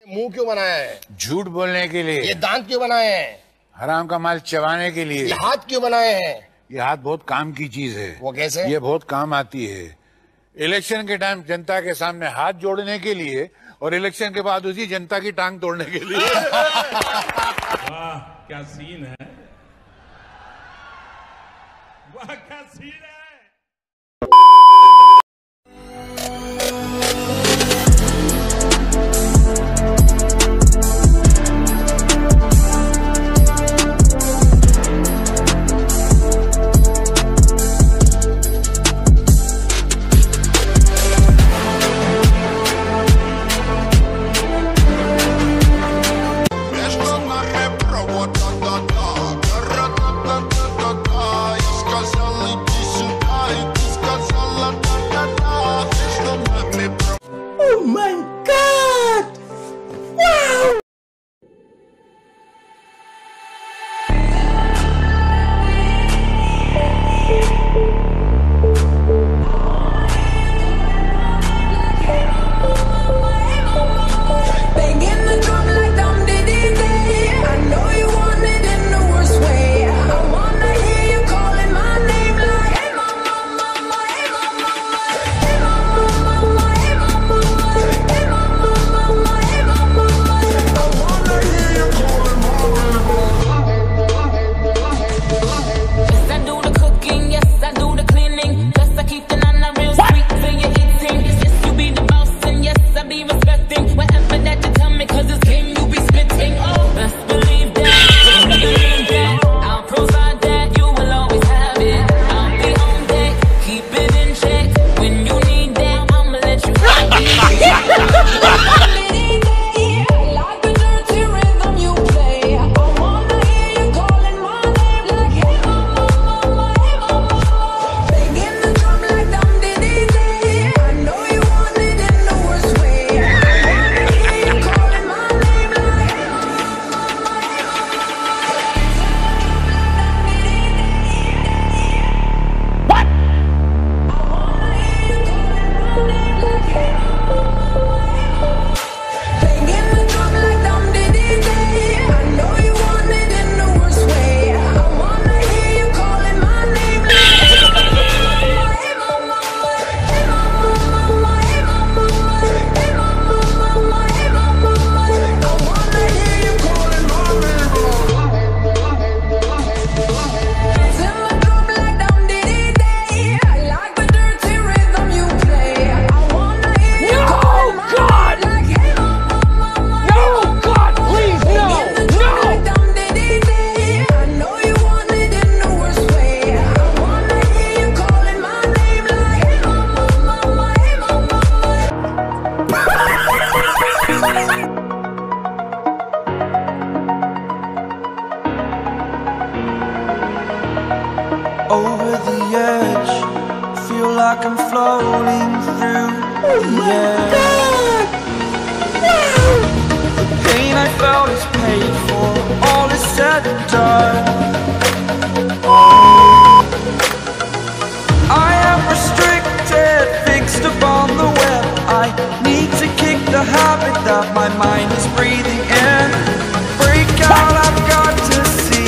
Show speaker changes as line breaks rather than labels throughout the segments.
मुंह क्यों बनाया है?
झूठ बोलने के लिए।
ये दांत क्यों बनाए हैं?
हराम का माल चबाने के लिए।
ये हाथ क्यों बनाए हैं?
ये हाथ बहुत काम की चीज है।
वो कैसे?
ये बहुत काम आती है इलेक्शन के टाइम जनता के सामने हाथ जोड़ने के लिए और इलेक्शन के बाद उसी जनता की टांग तोड़ने के लिए।
वाह क्या सीन है, वाह क्या सीन है।
Oh my God! Wow!
Banging the drum like dum diddy day. I know you want it in the worst way. I wanna hear you calling my name like, hey mama, mama, hey mama, hey mama, mama, hey mama, hey mama, mama, hey mama. I wanna hear you calling my name. Yes, I do the cooking, yes, I do the cleaning. Plus I keep the nana real sweet till you're eating. Yes, you be the boss and yes, I be respecting whatever that you tell me, cause it's game you be spitting. Oh, best believe that, believe that. I'll provide that, you will always have it. I'll be on deck, keep it in check. When you need that, I'ma let you have it. Like the dirty rhythm you play, I wanna hear you calling my name like, hey mama, mama, hey mama. Banging the drum like dum diddy day. I know you want it in the worst way. I wanna hear you calling my name like, hey mama, mama, hey mama. What? I wanna hear you calling my name like, hey mama, mama, hey mama. Banging the drum like dum diddy day. I know you want it in the worst way. I wanna hear you calling my name like, hey mama, hey mama, hey mama, mama, hey mama, hey mama, mama, hey mama. I wanna hear you calling my name. Dancing the drum like dum diddy day. I like the dirty rhythm you play. I wanna hear you calling my name like, hey mama, mama, hey mama.
God, please, no!
Banging the drum like dum diddy day. I know you want it in the worst way. I wanna hear you calling my name like, hey mama, mama, hey mama.
Over the edge, feel like I'm floating through the air. The pain I felt is paid for, all is said and done. I am restricted, fixed upon the web. I need to kick the habit that my mind is breathing in. Break out, I've got to see.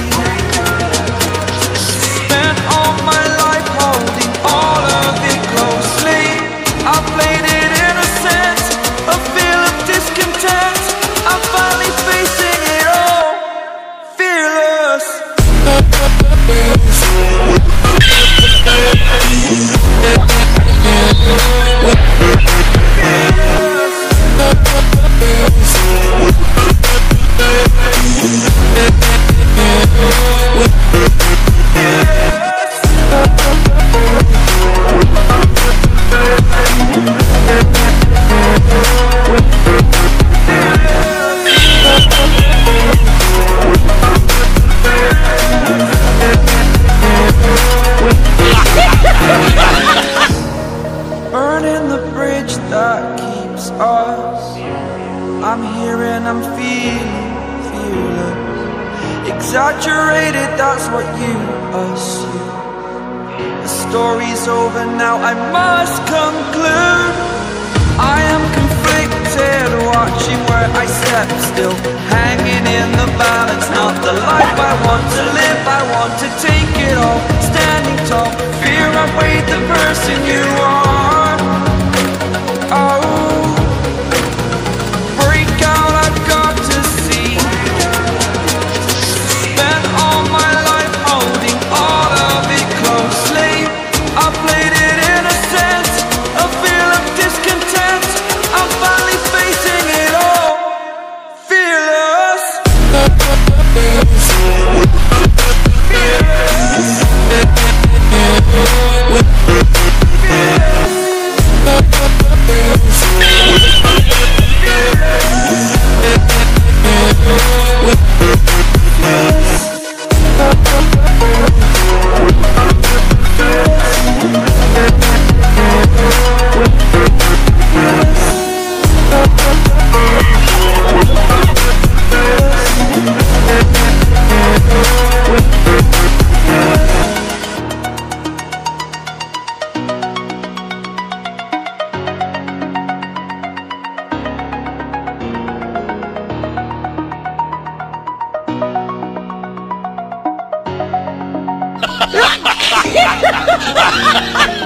Spent all my life holding all of it closely. I played it innocent, a feel of discontent. I'm finally facing it all, fearless. Burning the bridge that keeps us. I'm here and I'm feeling fearless. Exaggerated, that's what you assume. The story's over now, I must conclude. I am conflicted, watching where I step. steps still hanging in the balance. Not the life I want to live, I want to take it all. Standing tall, fear I weighed the person you are. Oh, break out, I've got to see. Spent all my life holding all of it closely. I played it innocent, a feel of discontent. I'm finally facing it all, fearless.
Ha ha ha ha!